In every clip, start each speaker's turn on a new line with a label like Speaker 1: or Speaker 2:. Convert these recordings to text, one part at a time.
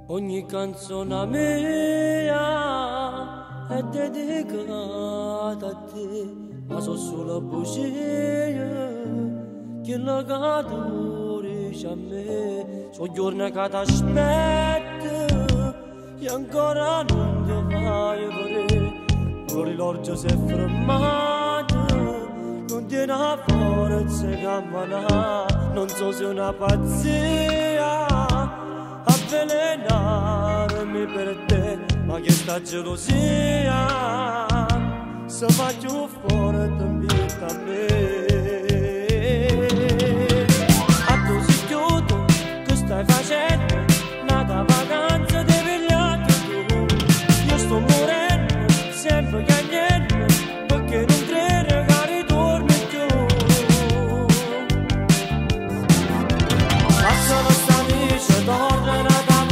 Speaker 1: Ogni canzone mia è dedicata a te, ma so solo bugie che la cadurisce a me. So giorni che ti aspetto e ancora non ti fai vedere. L'orologio si è fermato, non tiene a forza cammina. Non so se è una pazzia avvelenarmi per te, ma che sta gelosia se fa più forte in vita a me. A tu si chiudo, che stai facendo? Nata vacanza di pigliato tu. Io sto morendo, sempre cagnendo, perché non credo che ritorni più. Passano sta amici, tornano.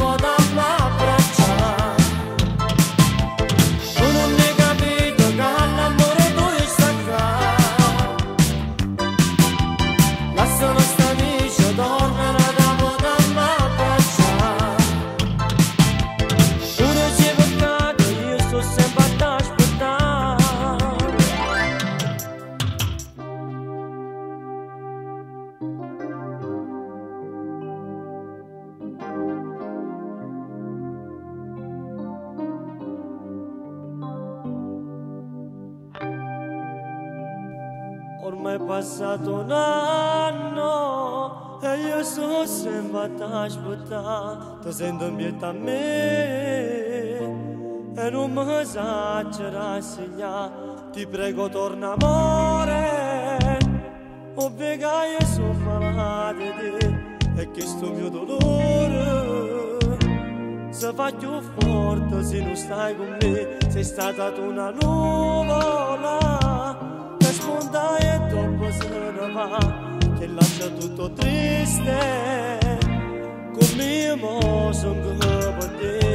Speaker 1: Ormai è passato un anno e io sto sempre a aspettare. Ti sento in pietà a me e non mi saggio rassegnare. Ti prego torna amore, ovvio che io sono malato di te e che sto mio dolore si fa più forte se non stai con me. Sei stata tu una nuvola sponda e dopo se ne va, che lascia tutto triste, come io mo sono per te.